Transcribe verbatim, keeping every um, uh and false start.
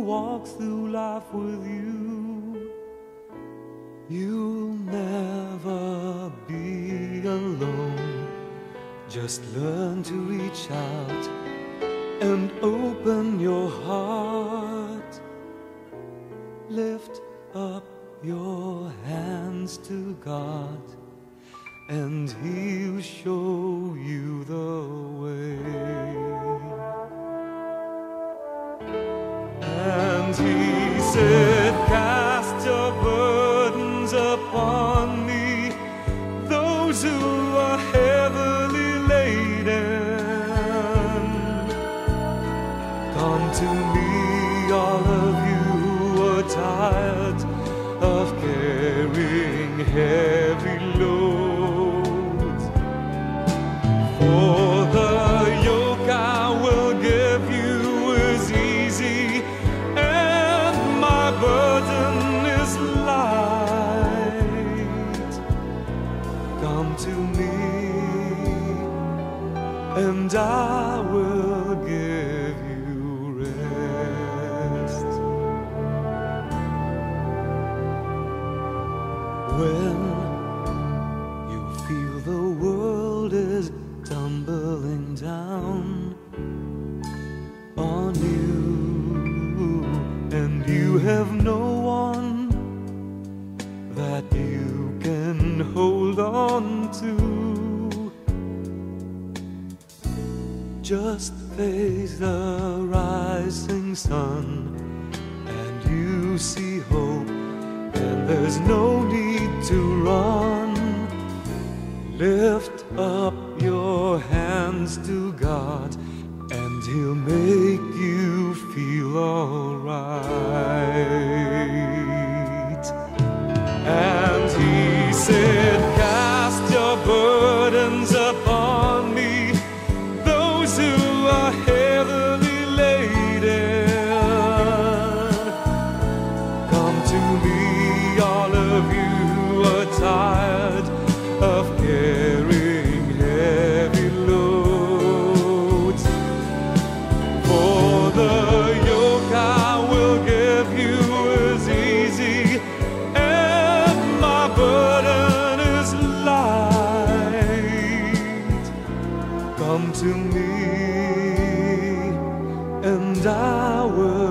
walk through life with you, you'll never be alone. Just learn to reach out and open your heart. Lift up your hands to God, and He'll show you the way. And He said, cast your burdens upon me, those who are heavily laden. Come to me, all of you who are tired of carrying heavy loads. For the yoke I will give you is easy, and my burden is light. Come to me, and I will give you rest. When you feel the world is tumbling down on you, and you have no one that you can hold on to, just face the rising sun and you see hope, and there's no need to run. Lift up your hands to God, and He'll make you feel alright. And He said, cast your burdens upon me, those who are heavily laden. Come to me, all of you who are tired of carrying heavy loads. For the yoke I will give you is easy, and my burden is light. Come to me, and I will